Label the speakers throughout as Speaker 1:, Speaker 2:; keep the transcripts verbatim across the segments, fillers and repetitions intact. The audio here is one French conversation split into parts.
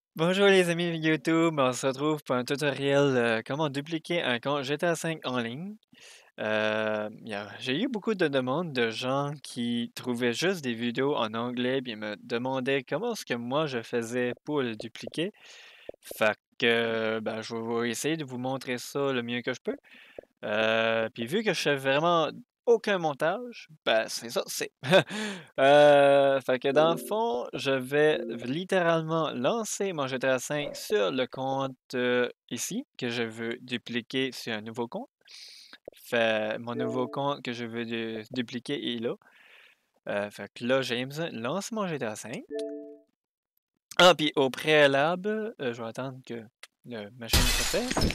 Speaker 1: Bonjour les amis YouTube, on se retrouve pour un tutoriel euh, comment dupliquer un compte G T A cinq en ligne. Euh, y a- j'ai eu beaucoup de demandes de gens qui trouvaient juste des vidéos en anglais puis me demandaient comment est-ce que moi je faisais pour le dupliquer. Fait que ben, je vais essayer de vous montrer ça le mieux que je peux. Euh, puis vu que je fais vraiment aucun montage, ben c'est ça, c'est. Euh, fait que dans le fond, je vais littéralement lancer mon G T A cinq sur le compte euh, ici, que je veux dupliquer sur un nouveau compte. Fait, mon nouveau compte que je veux du- dupliquer est là. Euh, fait que là, James lance mon G T A cinq. Ah, puis au préalable, euh, je vais attendre que le machine se fait.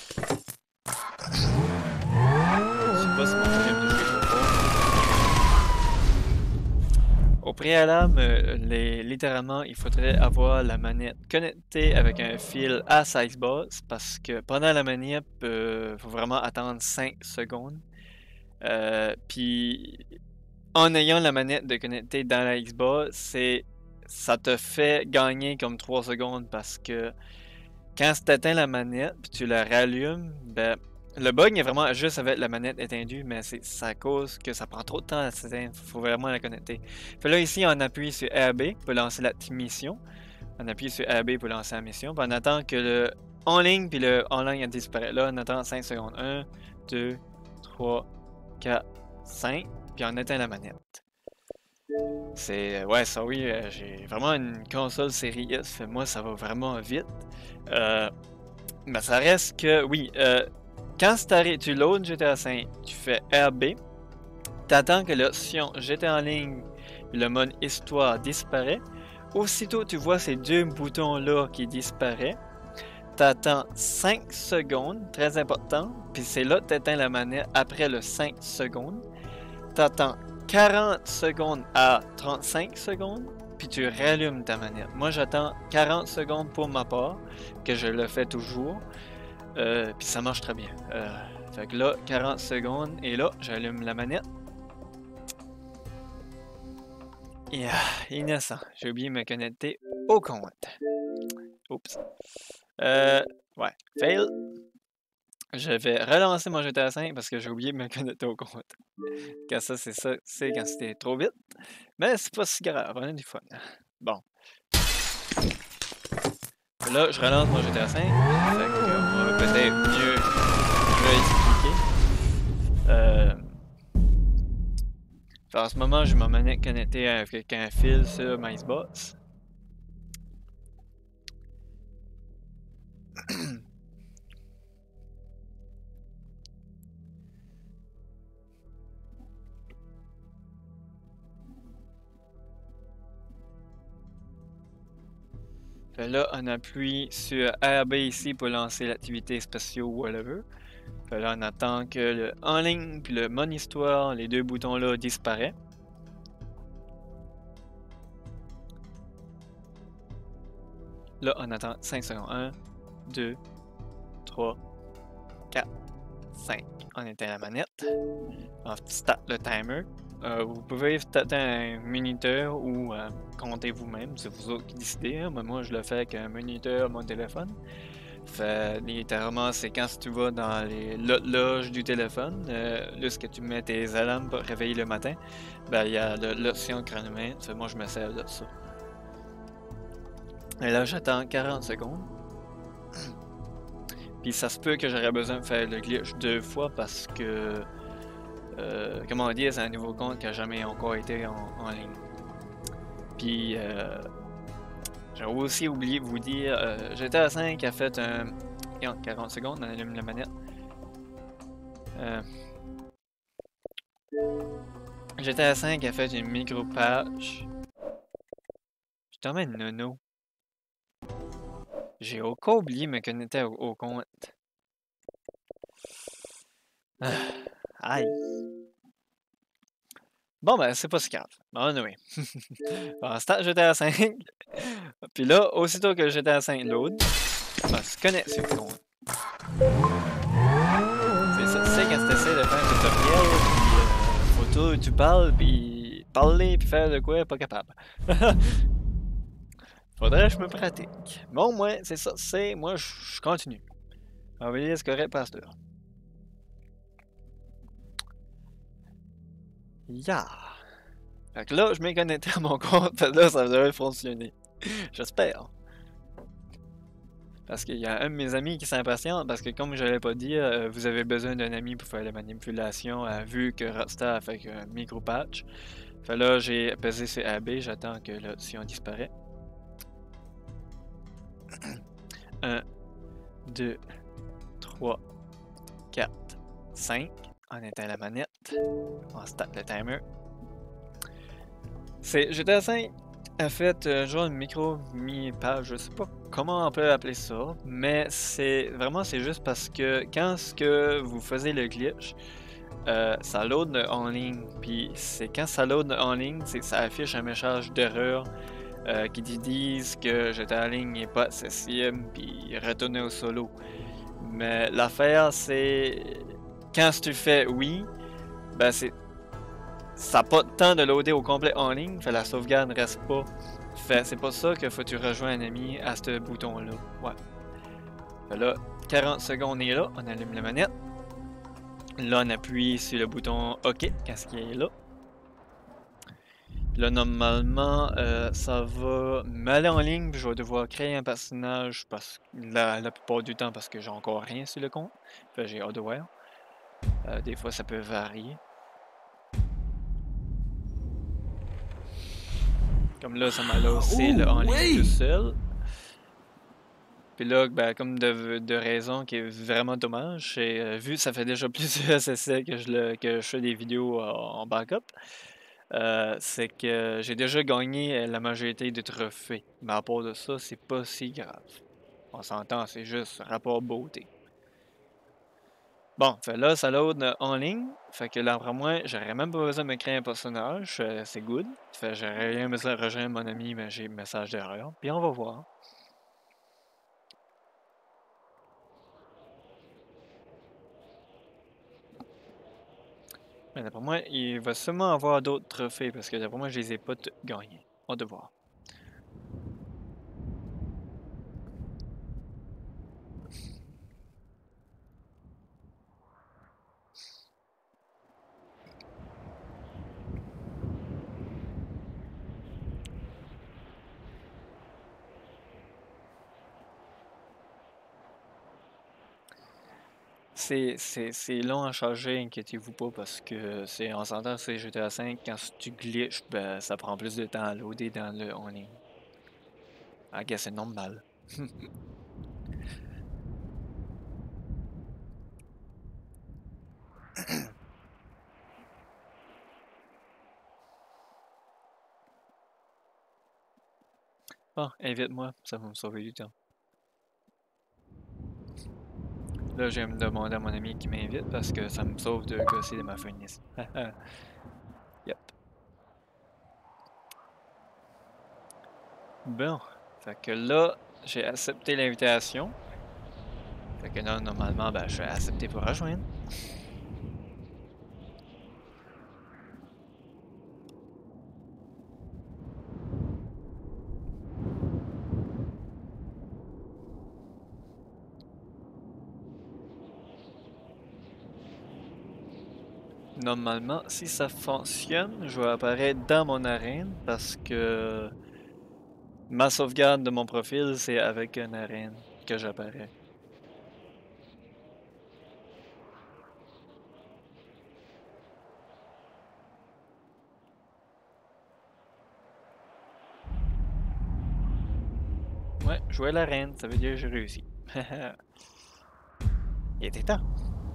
Speaker 1: Je sais pas si mon volume de jeu est trop fort. Au préalable, euh, les- littéralement, il faudrait avoir la manette connectée avec un fil à sa Xbox parce que pendant la manip, il faut vraiment attendre cinq secondes. Euh, puis en ayant la manette de connecter dans la Xbox, c'est ça te fait gagner comme trois secondes parce que quand tu éteins la manette puis tu la rallumes, ben le bug est vraiment juste avec la manette éteindue, mais c'est ça cause que ça prend trop de temps à s'éteindre. Faut vraiment la connecter. Fait là ici on appuie sur R B pour lancer la petite mission. On appuie sur R B pour lancer la mission. Puis on attend que le en ligne puis le en ligne disparaît. Là on attend cinq secondes. un, deux, trois, quatre, cinq. Puis on éteint la manette. C'est ouais ça oui, euh, j'ai vraiment une console série S. Fait moi ça va vraiment vite. Euh, mais ça reste que, oui, euh, quand tu loads G T A cinq, tu fais R B, t'attends que l'option G T A en ligne et le mode histoire disparaît. Aussitôt tu vois ces deux boutons-là qui disparaissent, t'attends cinq secondes, très important, puis c'est là que t'éteins la manette après le cinq secondes. T'attends quarante secondes à trente-cinq secondes, puis tu rallumes ta manette. Moi j'attends quarante secondes pour ma part, que je le fais toujours. Euh, puis ça marche très bien. Euh, fait que là, quarante secondes, et là, j'allume la manette. Et ah, innocent, j'ai oublié de me connecter au compte. Oups. Euh, ouais, fail. Je vais relancer mon G T A cinq parce que j'ai oublié de me connecter au compte. Quand ça, c'est ça, c'est quand c'était trop vite. Mais c'est pas si grave, on a du fun. Bon. Là, je relance mon G T A cinq. Fait qu'on va peut-être mieux réexpliquer. Euh, En ce moment, je ma manette connectée avec un fil sur ma Xbox. Fait là, on appuie sur R B ici pour lancer l'activité spéciale ou whatever. Fait là, on attend que le en ligne puis le mon histoire, les deux boutons là disparaissent. Là, on attend cinq secondes. un, deux, trois, quatre, cinq. On éteint la manette. On start le timer. Euh, vous pouvez starter un minuteur ou euh, compter vous-même, c'est vous autres qui décidez. Hein. Moi, je le fais avec un minuteur à mon téléphone. Fait littéralement, c'est quand tu vas dans les loges du téléphone, euh, là, ce que tu mets tes alarmes pour réveiller le matin, ben il y a l'option chronomètre. Fait, moi, je me sers de ça. Et là, j'attends quarante secondes. Puis ça se peut que j'aurais besoin de faire le glitch deux fois parce que, euh, comment dire, c'est un nouveau compte qui n'a jamais encore été en, en ligne. Puis, euh, j'ai aussi oublié de vous dire, euh, G T A cinq a fait un... quarante secondes, on allume la manette. Euh, G T A cinq a fait une micro-patch. Je t'en mets une nono. J'ai encore oublié de me connecter au, au compte. Ah, aïe. Bon, ben, c'est pas si grave. Bon, anyway. On start G T A cinq. Puis là, aussitôt que G T A cinq load, on se connecte sur le compte. C'est ça, tu sais, quand tu essaies de faire un tutoriel, puis euh, photo, tu parles, puis parler, puis faire de quoi, pas capable. Faudrait que je me pratique. Bon, moi, c'est ça, c'est... Moi, je je continue. Envoyer ce correct, pasteur. Ya! Fait que là, je m'ai connecté à mon compte, fait que là, ça devrait fonctionner. J'espère. Parce qu'il y a un de mes amis qui s'impatiente, parce que comme je l'avais pas dit, euh, vous avez besoin d'un ami pour faire la manipulation, euh, vu que Rockstar a fait un micro-patch. Fait là, j'ai pesé sur A B, j'attends que l'option disparaît. un, deux, trois, quatre, cinq. On éteint la manette. On start le timer. C'est G T A cinq a fait euh, genre une micro mi-page, je sais pas comment on peut appeler ça, mais c'est vraiment c'est juste parce que quand ce que vous faisiez le glitch, euh, ça load en ligne, puis c'est quand ça load en ligne, c'est ça affiche un message d'erreur euh, qui dit disent que G T A en ligne n'est pas accessible, puis retourner au solo. Mais l'affaire c'est quand tu fais oui, ben c'est ça n'a pas de temps de loader au complet en ligne, fait la sauvegarde ne reste pas. Fait c'est pas ça que faut que tu rejoins un ami à ce bouton-là. Ouais. Fait là, quarante secondes est là, on allume la manette. Là, on appuie sur le bouton OK quand ce qui est là. Là, normalement, euh, ça va m'aller en ligne, puis je vais devoir créer un personnage parce la, la plupart du temps parce que j'ai encore rien sur le compte. Fait j'ai hardware. Euh, des fois, ça peut varier. Comme là, ça m'a lancé le en ligne tout seul. Puis là, ben, comme de, de raison qui est vraiment dommage, c'est euh, vu ça fait déjà plusieurs essais que je, le, que je fais des vidéos en, en backup, euh, c'est que j'ai déjà gagné la majorité des trophées. Mais à part de ça, c'est pas si grave. On s'entend, c'est juste rapport beauté. Bon, fait là, ça load en ligne. Fait que là, après moi, j'aurais même pas besoin de me créer un personnage. Euh, c'est good. Fait j'aurais rien besoin de rejoindre mon ami, mais j'ai message d'erreur. Puis on va voir. Mais d'après moi, il va sûrement avoir d'autres trophées parce que d'après moi, je les ai pas tous gagnés. On va voir. C'est long à charger, inquiétez-vous pas, parce que c'est en s'entend c'est G T A cinq, quand tu glitches, ben, ça prend plus de temps à loader dans le en ligne. I guess c'est normal. Bon, invite-moi, ça va me sauver du temps. Là, je vais me demander à mon ami qui m'invite parce que ça me sauve de gosser de ma fenêtre. Yep. Bon, fait que là, j'ai accepté l'invitation. Fait que là, normalement, ben, je vais accepter pour rejoindre. Normalement, si ça fonctionne, je vais apparaître dans mon arène parce que ma sauvegarde de mon profil, c'est avec une arène que j'apparais. Ouais, jouer l'arène, ça veut dire que j'ai réussi. Il était temps.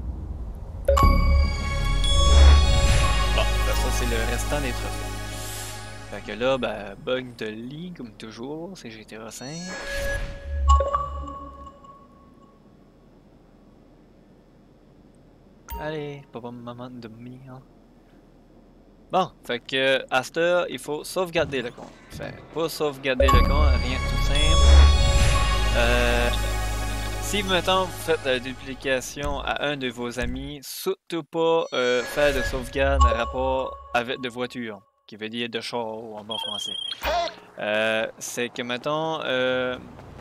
Speaker 1: Bon, ben ça c'est le restant des trophées. Fait que là, ben, bug de lit, comme toujours, c'est G T A cinq. Allez, papa, maman de mire. Bon, fait que à cette heure, il faut sauvegarder le compte. Fait pas sauvegarder le compte, rien de tout simple. Euh, si mettons vous faites la duplication à un de vos amis, surtout pas euh, faire de sauvegarde à rapport avec de voiture, qui veut dire de char en bon français. Euh, c'est que, mettons, euh,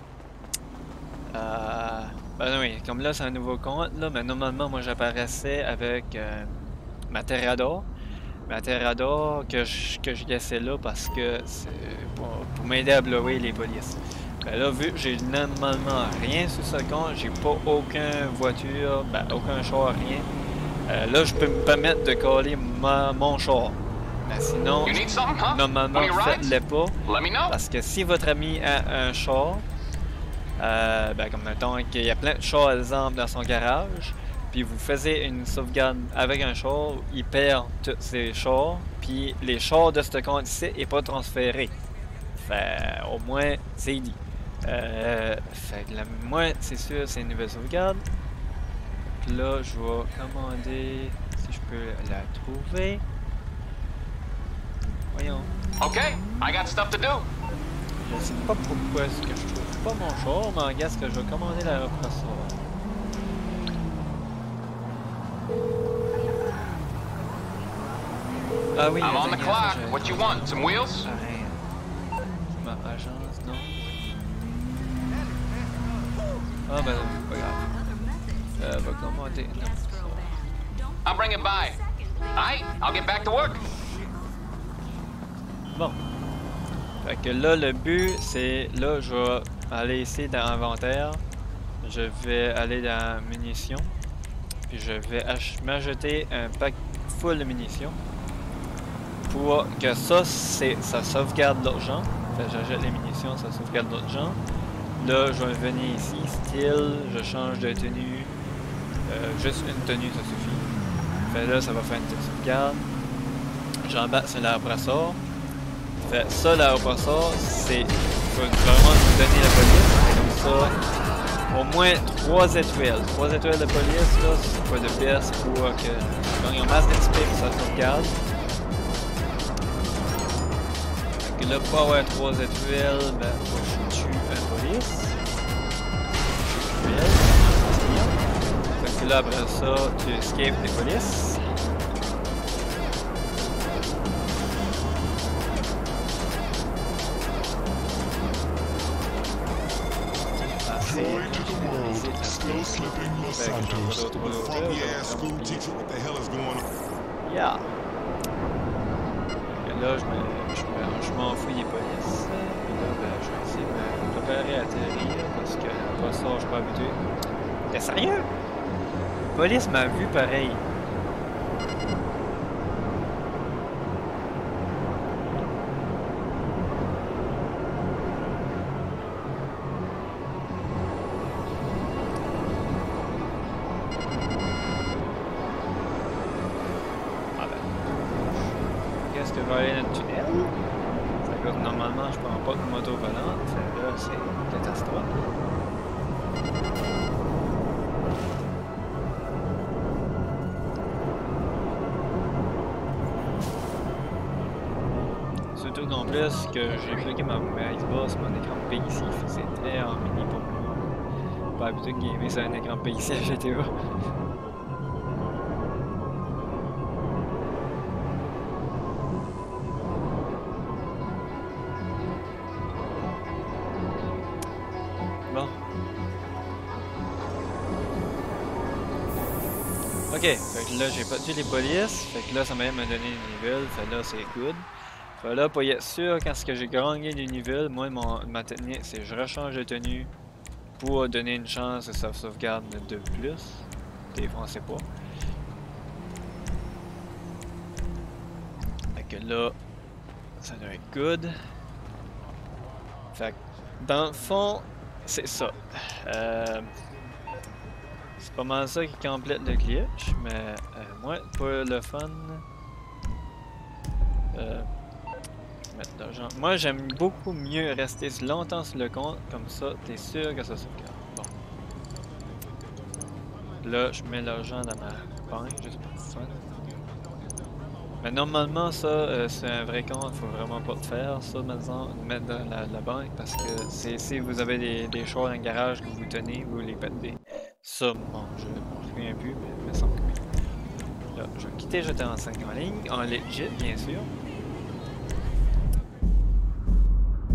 Speaker 1: euh, ben oui, comme là, c'est un nouveau compte, là, mais normalement, moi, j'apparaissais avec euh, ma Terrador. Ma Terrador que je, que je laissais là parce que c'est pour, pour m'aider à blower les polices. Ben là, vu que j'ai normalement rien sur ce compte, j'ai pas aucune voiture, ben aucun char, rien. Euh, là, je peux me permettre de coller ma, mon char. Mais sinon,
Speaker 2: huh?
Speaker 1: normalement, faites-le pas. Parce que si votre ami a un char, euh, ben comme mettons qu'il y a plein de chars, exemple, dans son garage, puis vous faisiez une sauvegarde avec un char, il perd tous ses chars, puis les chars de ce compte ici n'est pas transféré. Fait au moins, c'est dit. Euh, fait que là, moi, c'est sûr, c'est une nouvelle sauvegarde. Puis là, je vais commander si je peux la trouver. Voyons.
Speaker 2: Ok, I got stuff to do.
Speaker 1: Je sais pas pourquoi est-ce que je trouve pas mon char, mais en gars, ce que je vais commander la represseur. Ah oui,
Speaker 2: I'm on the
Speaker 1: attends,
Speaker 2: clock.
Speaker 1: j'avais-
Speaker 2: What you want? Some wheels?
Speaker 1: Ah, rien. Ma agence, non. Ah ben, c'est pas grave. Euh, va commander. Non, ça.
Speaker 2: I'll bring it by. Alright, I'll get back to work.
Speaker 1: Bon. Fait que là, le but, c'est... Là, je vais aller ici dans inventaire. Je vais aller dans munitions. Puis je vais m'ajouter un pack full de munitions. Pour que ça, c'est ça sauvegarde l'argent. Fait que j'achète les munitions, ça sauvegarde l'argent. Là, je vais venir ici, style, je change de tenue. Euh, juste une tenue, ça suffit. Fait là, ça va faire une petite sauvegarde. J'embarque sur l'aéropresseur. Fait ça, l'aéropresseur, c'est... faut vraiment vous donner la police. Comme ça, au moins trois étoiles. trois étoiles de police, là, c'est pas le best pour que... Donc, il y a masse d'X P pour ça sauvegarde. Fait que là, pour avoir trois étoiles, ben, faut que je tue un police. Fait que là, après ça, tu escapes les polices.
Speaker 3: Joy to the world, still slipping Los Santos. The foggy ass school teacher, what the hell is going on?
Speaker 1: Yeah. Et là, je me, je me, je m'en fous des polices. Et là, ben, je vais essayer de me préparer à atterrir parce que après ça, je suis pas habitué. T'es sérieux? La police m'a vu pareil. Est-ce que je vais aller dans le tunnel? C'est que normalement je prends pas de moto volante. Là, c'est une catastrophe. Surtout qu'en plus que j'ai bloqué ma Xbox, mon écran P ici, c'est très en mini pour moi. Pas habitué de gamer sur un écran P ici à G T A. Bon. Ok, fait que là j'ai pas tué les polices, fait que là ça m'a même donné des niveaux, fait que là c'est good. Fait que là pour être sûr quand ce que j'ai gagné des niveaux, moi mon, ma technique c'est je rechange de tenue pour donner une chance que ça sauvegarde de plus. Défoncez pas. Fait que là ça doit être good. Fait que dans le fond c'est ça. Euh, C'est pas mal ça qui complète le glitch, mais euh, moi, pour le fun, euh, mettre l'argent. Moi, j'aime beaucoup mieux rester longtemps sur le compte, comme ça, t'es sûr que ça sauvegarde. Bon. Là, je mets l'argent dans ma banque, juste pour le fun. Mais normalement, ça, euh, c'est un vrai compte, faut vraiment pas le faire, ça, maintenant, mettre dans la, la banque, parce que c'est si vous avez des, des choses dans le garage que vous tenez, vous les perdez. Ça, bon, je ne m'en souviens plus, mais il me semble que oui. Là, je vais quitter G T A cinq en ligne, en legit, bien sûr.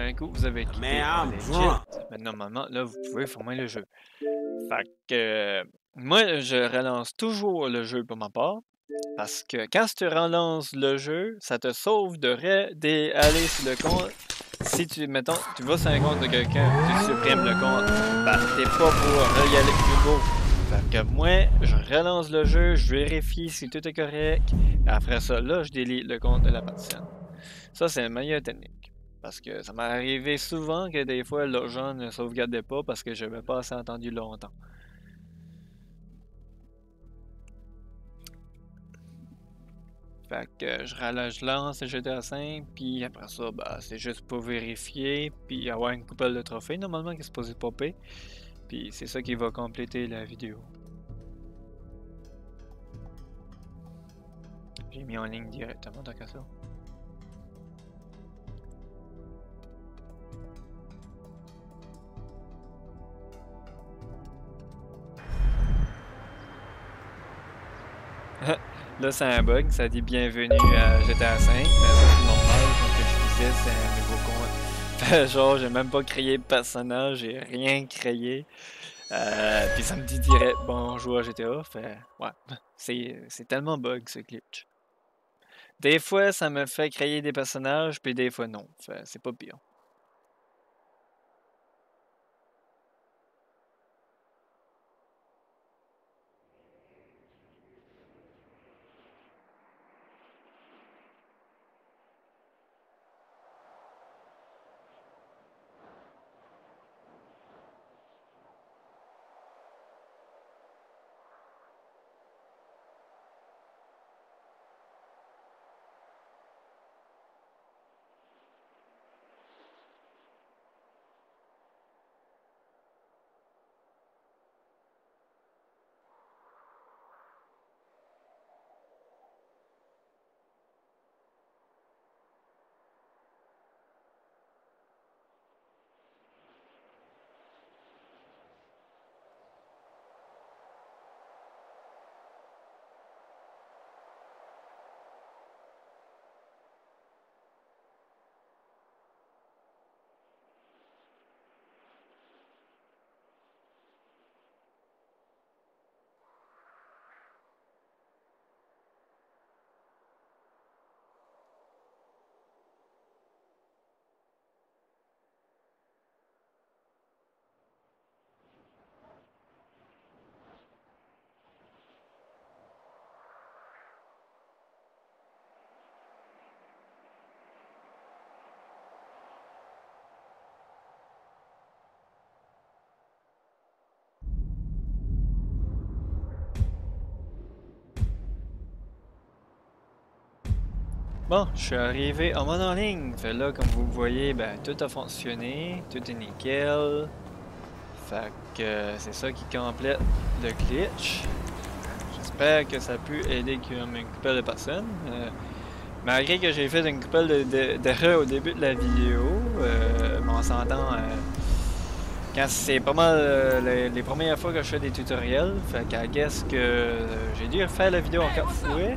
Speaker 1: un coup, vous avez quitté
Speaker 4: Man, I'm
Speaker 1: legit.
Speaker 4: drunk.
Speaker 1: Mais normalement, là, vous pouvez former le jeu. Fait que euh, moi, je relance toujours le jeu pour ma part. Parce que quand tu relances le jeu, ça te sauve de aller sur le compte. Si tu, mettons, tu vas sur un compte de quelqu'un, tu supprimes le compte, ben, t'es pas pour y aller plus beau. Fait que moi, je relance le jeu, je vérifie si tout est correct. Et après ça, là, je délite le compte de la personne. Ça, c'est la meilleure technique. Parce que ça m'est arrivé souvent que des fois, l'argent ne sauvegardait pas parce que je n'avais pas assez entendu longtemps. Fait que je, je lance le G T A cinq, puis après ça, bah, c'est juste pour vérifier, puis avoir une couple de trophées normalement qui est supposé popper. Puis c'est ça qui va compléter la vidéo. J'ai mis en ligne directement tant qu'à ça. Là, c'est un bug, ça dit bienvenue à G T A cinq, mais ça c'est normal, comme que je disais, c'est un nouveau compte. Genre, j'ai même pas créé de personnage, j'ai rien créé. Euh, puis ça me dit direct bonjour à G T A. Fait, ouais, c'est tellement bug ce glitch. Des fois, ça me fait créer des personnages, puis des fois non. Fait, c'est pas pire. Bon, je suis arrivé en mode en ligne. Fait là, comme vous voyez, ben, tout a fonctionné, tout est nickel. Fait que euh, c'est ça qui complète le glitch. J'espère que ça a pu aider comme une couple de personnes. Euh, malgré que j'ai fait une couple d'erreurs de, de, au début de la vidéo, euh, on s'entend euh, quand c'est pas mal euh, les, les premières fois que je fais des tutoriels. Fait qu'à guess que euh, j'ai dû refaire la vidéo en quatre fois.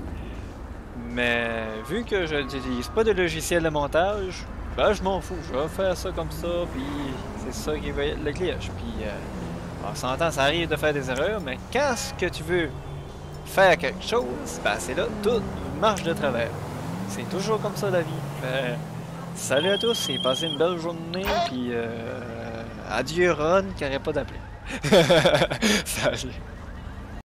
Speaker 1: Mais vu que je n'utilise pas de logiciel de montage, ben je m'en fous, je vais faire ça comme ça, puis c'est ça qui va être le glitch. Puis euh, on s'entend, ça arrive de faire des erreurs, mais quand ce que tu veux faire quelque chose, ben c'est là, tout marche de travers. C'est toujours comme ça la vie. Ben, salut à tous et passez une belle journée, puis euh, adieu Ron qui n'arrête pas d'appeler. Salut.